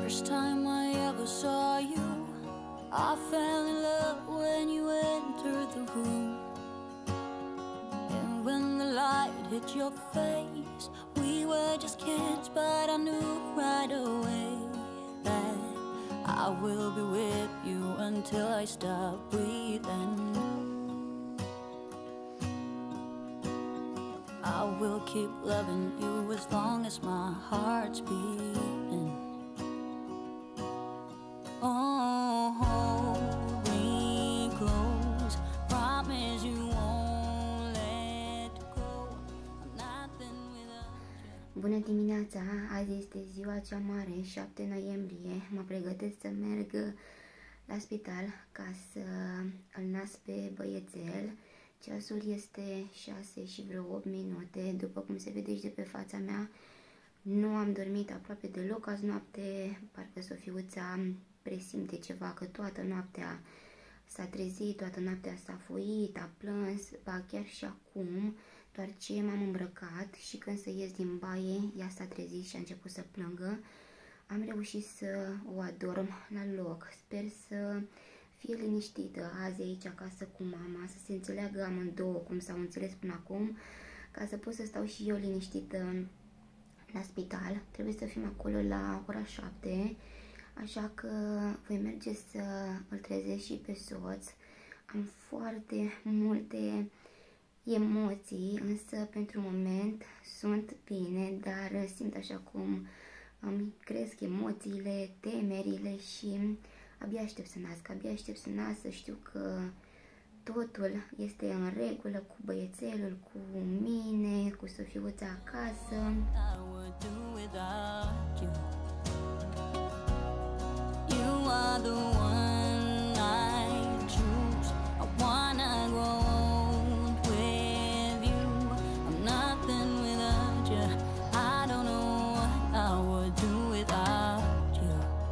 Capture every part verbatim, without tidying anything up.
First time I ever saw you, I fell in love when you entered the room. And when the light hit your face, we were just kids, but I knew right away that I will be with you until I stop breathing. I will keep loving you as long as my heart's beating. Oh, hold me close, promise you won't let go. I'm nothing without you. Bună dimineața! Azi este ziua cea mare, șapte noiembrie. Mă pregătesc să merg la spital ca să îl nasc pe băiețel. Ceasul este șase și vreo opt minute. După cum se vede și de pe fața mea, nu am dormit aproape deloc azi noapte. Parcă Sofiuța presimte ceva, că toată noaptea s-a trezit, toată noaptea s-a foit, a plâns, ba chiar și acum, doar ce m-am îmbrăcat și când să ies din baie, ea s-a trezit și a început să plângă. Am reușit să o adorm la loc. Sper să fie liniștită azi aici acasă cu mama, să se înțeleagă amândouă cum s-au înțeles până acum, ca să pot să stau și eu liniștită la spital. Trebuie să fim acolo la ora șapte, așa că voi merge să îl trezesc și pe soț. Am foarte multe emoții, însă pentru moment sunt bine, dar simt așa cum îmi cresc emoțiile, temerile și abia aștept să nasc, abia aștept să nasc, să știu că totul este în regulă cu băiețelul, cu mine, cu Sofiuța acasă. You are the one I choose. I wanna go with you. I'm nothing without you. I don't know what I would do without you.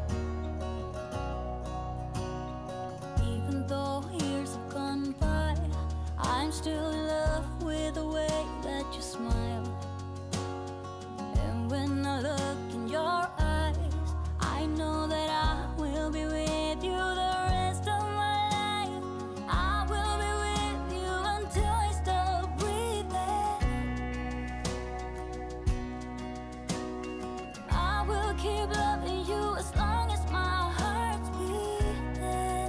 Even though years have gone by, I'm still in love with the way that you smile. And when I look in your eyes, I know that I will be with you the rest of my life. I will be with you until I stop breathing. I will keep loving you as long as my heart's beating.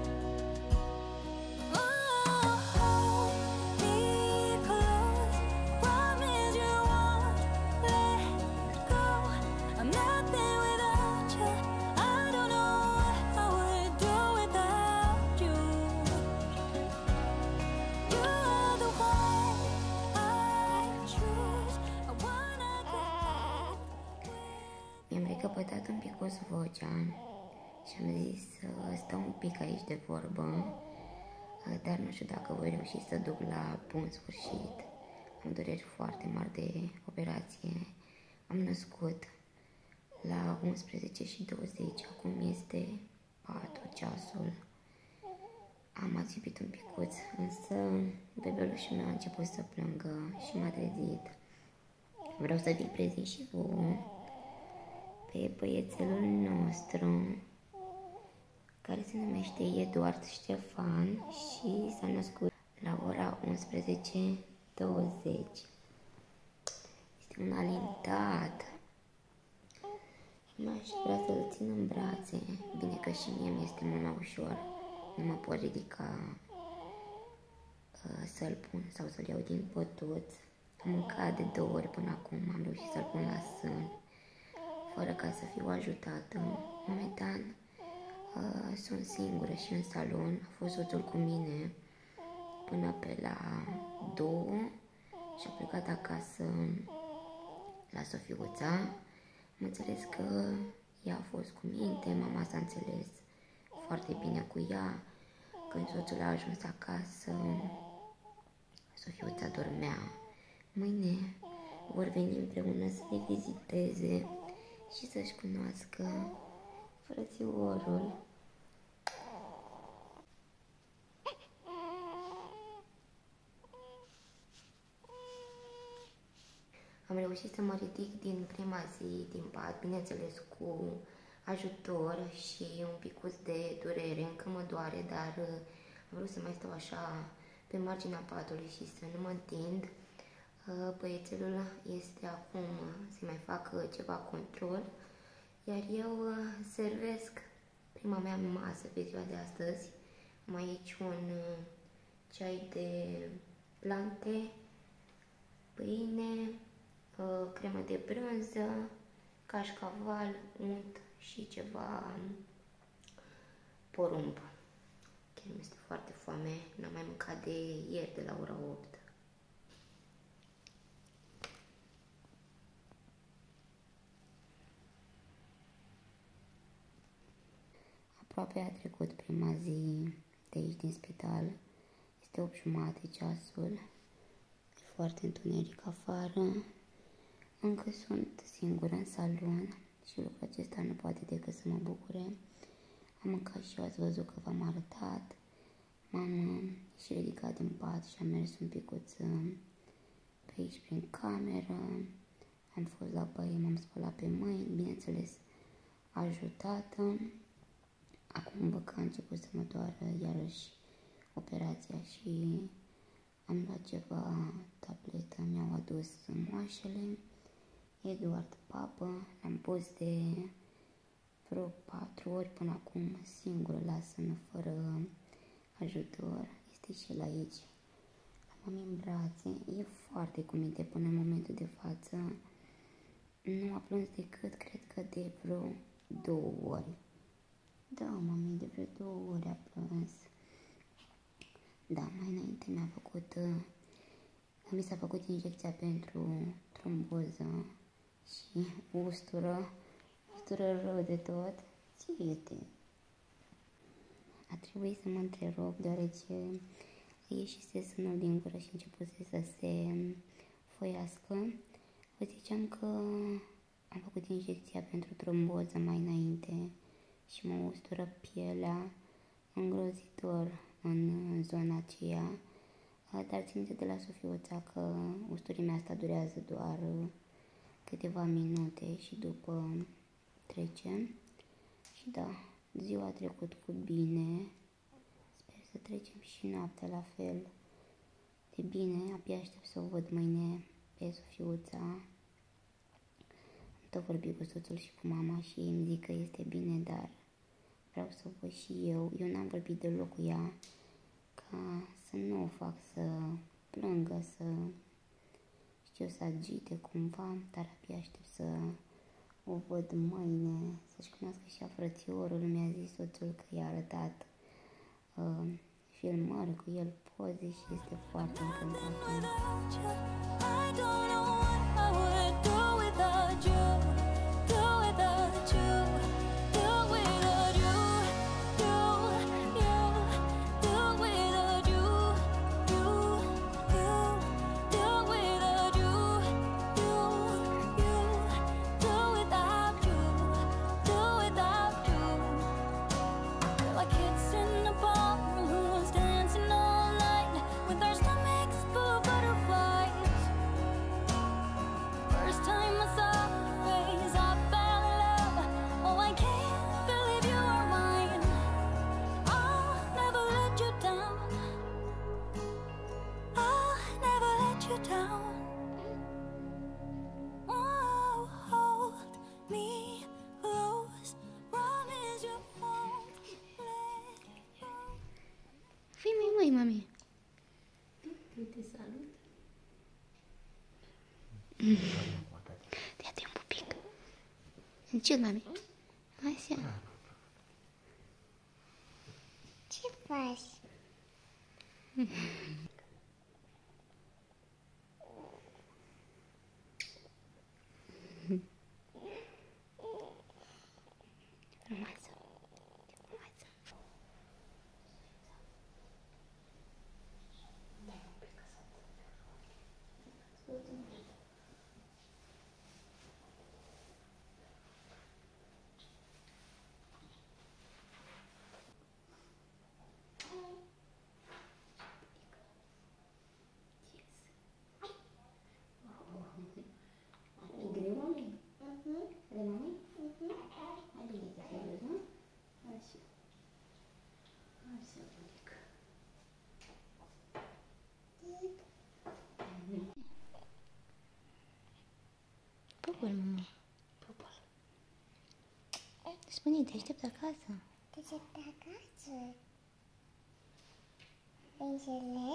Oh, hold me close, promise you won't let go. I'm nothing without you. I don't know what I would do without you. You are the one I choose. I wanna go. Mi-am recăpătat un pic vocea și am zis să stau un pic aici de vorbă, dar nu știu dacă voi reuși să duc la bun sfârșit. Am dureri foarte mari de operație. Am născut la unsprezece și douăzeci, acum este patru ceasul. Am ațipit un picuț, însă bebelușul meu a început să plângă și m-a trezit. Vreau să vi-l prezint și vouă pe băiețelul nostru, care se numește Eduard Ștefan și s-a născut la ora unsprezece douăzeci. Este un alintat. M-aș vrea să-l țin în brațe, bine că și mie mi-este mult mai ușor. Nu mă pot ridica uh, să-l pun sau să-l iau din pătuț. Am mâncat de două ori până acum, am reușit să-l pun la sân, fără ca să fiu ajutată. Momentan uh, sunt singură și în salon. A fost soțul cu mine până pe la două și a plecat acasă la Sofiuța. Am înțeles că ea a fost cu minte, mama s-a înțeles foarte bine cu ea. Când soțul a ajuns acasă, Sofiuța dormea. Mâine vor veni împreună să ne viziteze și să-și cunoască frățiorul. Am reușit să mă ridic din prima zi din pat, bineînțeles cu ajutor și un picuț de durere. Încă mă doare, dar am vrut să mai stau așa pe marginea patului și să nu mă întind. Băiețelul este acum să mai facă ceva control, iar eu servesc prima mea masă pe ziua de astăzi. Am aici un ceai de plante, pâine, cremă de brânză, cașcaval, unt și ceva porumb. Chiar mi este foarte foame, n-am mai mâncat de ieri, de la ora opt. Aproape a trecut prima zi de aici din spital. Este opt jumate ceasul. E foarte întuneric afară. Încă sunt singură în salon și lucrul acesta nu poate decât să mă bucure. Am mâncat și eu, ați văzut că v-am arătat. M-am și ridicat din pat și am mers un picuț pe aici prin cameră. Am fost la baie, m-am spălat pe mâini, bineînțeles ajutată. Acum văd că a început să mă doară iarăși operația și am luat ceva tabletă, mi-au adus moașele. Eduard Papă, l-am pus de vreo patru ori până acum, singură, lasă-mă, fără ajutor. Este și el aici. L-am în brațe, e foarte cu minte până în momentul de față. Nu a plâns decât, cred că de vreo două ori. Da, mami, de vreo două ori a plâns. Da, mai înainte mi-a făcut, mi s-a făcut injecția pentru tromboză și ustură, ustură rău de tot. Ce este? A trebuit să mă întrerup, deoarece ieșise sânul din gură și începuse să se foiască. Vă ziceam că am făcut injecția pentru tromboză mai înainte și mă ustură pielea îngrozitor în zona aceea. Dar țineți de la Sofiuța că usturimea asta durează doar câteva minute și după trece. Și da, ziua a trecut cu bine. Sper să trecem și noaptea la fel de bine. Abia aștept să o văd mâine pe Sofiuța. Am tot vorbit cu soțul și cu mama și ei îmi zic că este bine, dar vreau să o văd și eu. Eu n-am vorbit deloc cu ea ca să nu o fac să plângă, să știu, să agite cumva, dar abia aștept să o văd mâine, să-și cunoască și a frățiorul. Mi-a zis soțul că i-a arătat uh, filmări cu el, poze și este foarte încântat. Măi, mami. Te salut. Ia-te un pupic. Ce, mami? Așa. Ce faci? Frumoasă. Frumoasă. Spune, te aștept acasă. Te aștept acasă. Înțeles?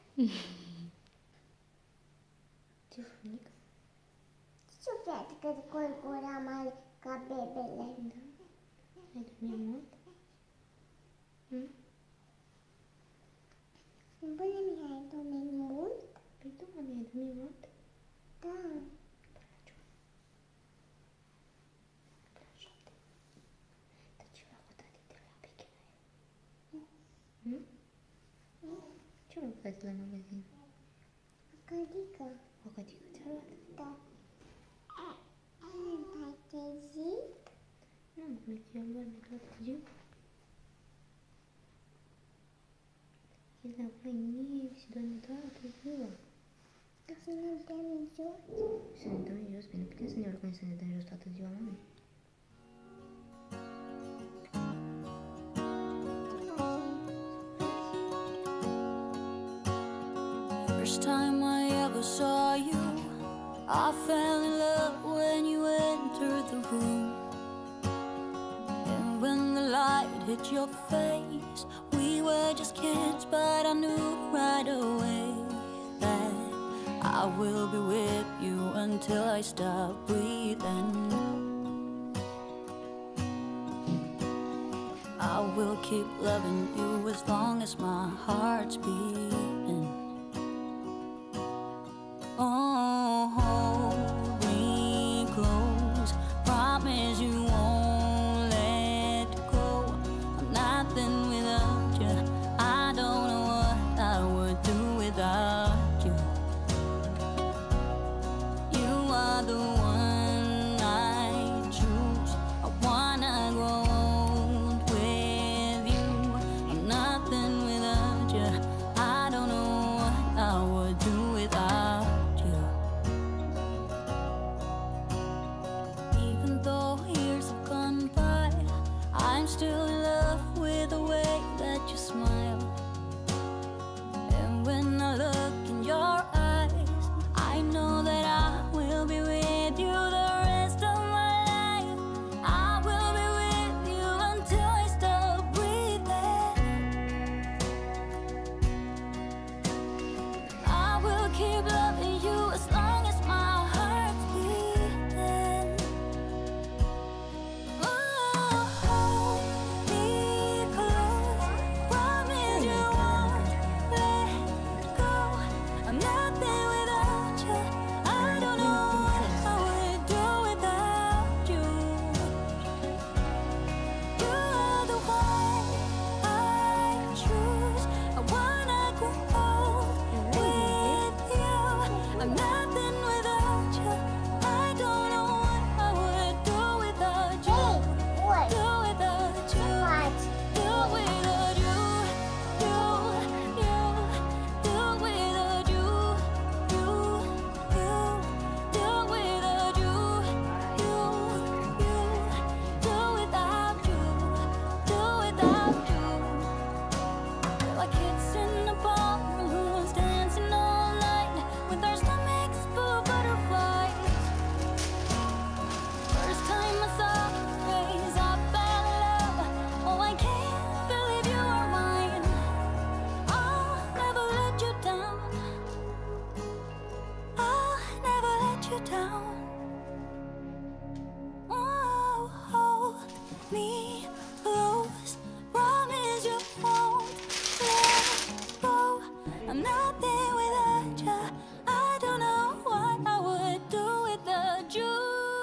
Ce funică? Suflet că corpura mai ca bebele. Da. Ai dormit mult? Hm? Bună, mi ai dormit mult? Păi tu, mami, ai dormit mult? Da. Dar ce l-a făcut de la peche la el? Hm? Ce l-a făcut la magazin? O cădică. O cădică ți-a luat? Da. Nu te-ai trezit? Nu, nu ți-am dormit la târziu. Era mâine și dormi toată ziua. Să ne dăm jos? Să ne dăm jos? Păi nu putem să ne urcăm să ne dăm jos toată ziua, mami. First time I ever saw you, I fell in love when you entered the room. And when the light hit your face, we were just kids, but I knew right away that I will be with you until I stop breathing. I will keep loving you as long as my heart's beating. Oh, hold me close, promise you won't let go. I'm nothing without you, I don't know what I would do without you. You are the one I choose, I wanna grow old with you. I'm nothing without you, I don't know what I would do without you. Even though years have gone by, I'm still in love with the way that you smile. And when I look in your eyes, I know that I will be with you the rest of my life. I will be with you until I stop breathing. I will keep loving you as long as my heart's beating. Oh, hold me close, promise you won't let go. I'm nothing without you, I don't know what I would do without you. You are the one I choose, I wanna grow old with you. I'm nothing without you, I don't know what I would do without you. What? Do without you. What? Do without you. You, you. Do without you. You, you. Do without you. You, you. Do without you. Do without you. We're like kids in the ballrooms dancing all night with our stomachs full of butterflies. First time I saw your face, I fell in love. Oh, I can't believe you are mine. I'll never let you down. I'll never let you down. Oh, hold me close, promise you won't let go. I'm nothing without you, I don't know what I would do without you.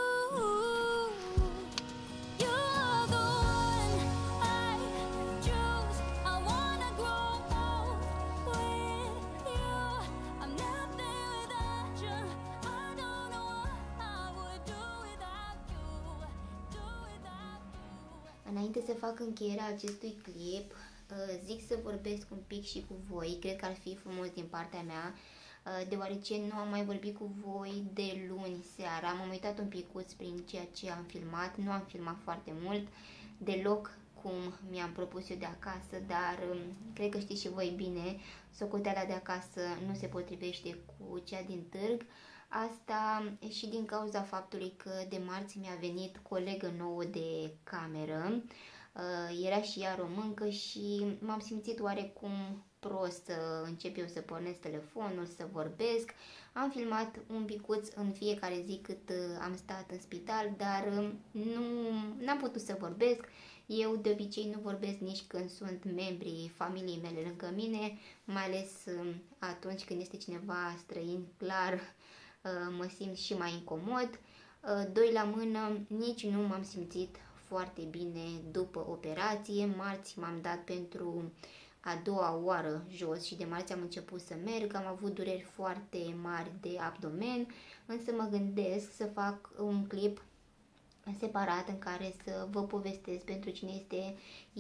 You are the one I choose, I wanna grow old with you. I'm nothing without you, I don't know what I would do without you. Do without you. Înainte să fac încheierea acestui clip, zic să vorbesc un pic și cu voi. Cred că ar fi frumos din partea mea, deoarece nu am mai vorbit cu voi de luni seara. M-am uitat un picuț prin ceea ce am filmat, nu am filmat foarte mult, deloc cum mi-am propus eu de acasă, dar cred că știți și voi bine, socoteala de acasă nu se potrivește cu cea din târg. Asta și din cauza faptului că de marți mi-a venit colegă nouă de cameră, era și ea româncă și m-am simțit oarecum prost să încep eu să pornesc telefonul, să vorbesc. Am filmat un picuț în fiecare zi cât am stat în spital, dar nu n-am putut să vorbesc. Eu de obicei nu vorbesc nici când sunt membrii familiei mele lângă mine, mai ales atunci când este cineva străin, clar mă simt și mai incomod. Doi la mână, nici nu m-am simțit foarte bine după operație. Marți m-am dat pentru a doua oară jos și de marți am început să merg. Am avut dureri foarte mari de abdomen, însă mă gândesc să fac un clip separat în care să vă povestesc pentru cine este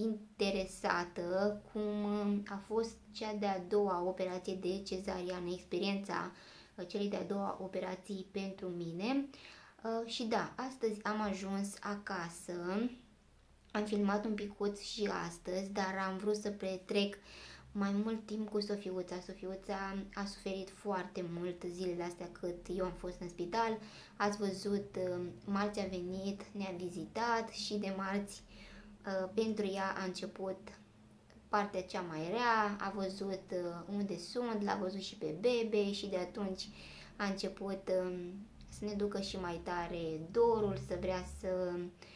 interesată cum a fost cea de-a doua operație de cezariană, experiența celei de-a doua operații pentru mine. Și da, astăzi am ajuns acasă, am filmat un picuț și astăzi, dar am vrut să petrec mai mult timp cu Sofiuța. Sofiuța a suferit foarte mult zilele astea cât eu am fost în spital. Ați văzut, marți a venit, ne-a vizitat și de marți pentru ea a început partea cea mai rea, a văzut unde sunt, l-a văzut și pe bebe și de atunci a început să ne ducă și mai tare dorul, să vrea să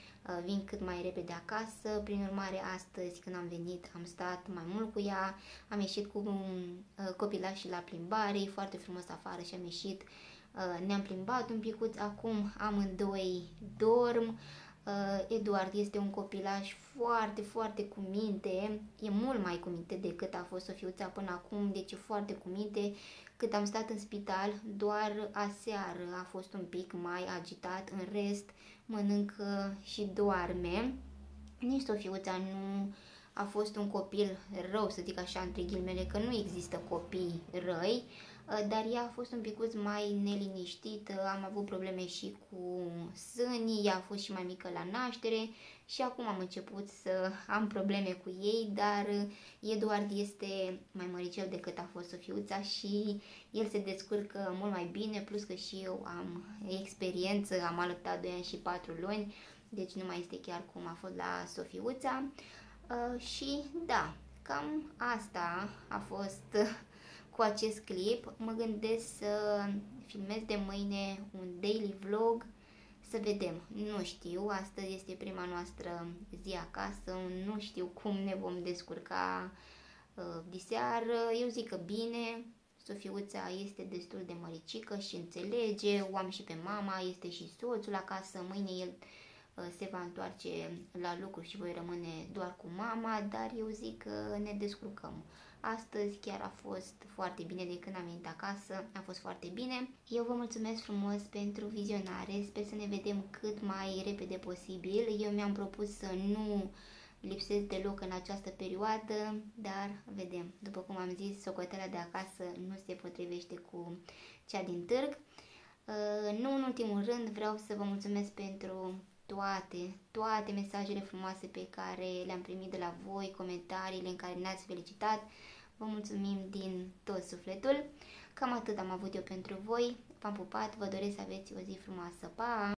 vin cât mai repede acasă. Prin urmare, astăzi când am venit am stat mai mult cu ea, am ieșit cu copilașii la plimbare, e foarte frumos afară și am ieșit, ne-am plimbat un picuț, acum amândoi dorm. Eduard este un copilaș foarte, foarte cu minte, e mult mai cu minte decât a fost Sofiuța până acum, deci e foarte cu minte. Cât am stat în spital, doar aseară a fost un pic mai agitat, în rest mănâncă și doarme. Nici Sofiuța nu a fost un copil rău, să zic așa, între ghilimele, că nu există copii răi, dar ea a fost un picuț mai neliniștită, am avut probleme și cu sânii, ea a fost și mai mică la naștere și acum am început să am probleme cu ei, dar Eduard este mai măricel decât a fost Sofiuța și el se descurcă mult mai bine, plus că și eu am experiență, am alăptat doi ani și patru luni, deci nu mai este chiar cum a fost la Sofiuța. Uh, și da, cam asta a fost cu acest clip. Mă gândesc să filmez de mâine un daily vlog, să vedem, nu știu, astăzi este prima noastră zi acasă, nu știu cum ne vom descurca uh, diseară. Eu zic că bine, Sofiuța este destul de măricică și înțelege, o am și pe mama, este și soțul acasă, mâine el se va întoarce la lucru și voi rămâne doar cu mama, dar eu zic că ne descurcăm. Astăzi chiar a fost foarte bine, de când am venit acasă, a fost foarte bine. Eu vă mulțumesc frumos pentru vizionare, sper să ne vedem cât mai repede posibil. Eu mi-am propus să nu lipsesc deloc în această perioadă, dar vedem. După cum am zis, socoteala de acasă nu se potrivește cu cea din târg. Nu în ultimul rând vreau să vă mulțumesc pentru toate, toate mesajele frumoase pe care le-am primit de la voi, comentariile în care ne-ați felicitat. Vă mulțumim din tot sufletul. Cam atât am avut eu pentru voi. V-am pupat, vă doresc să aveți o zi frumoasă. Pa!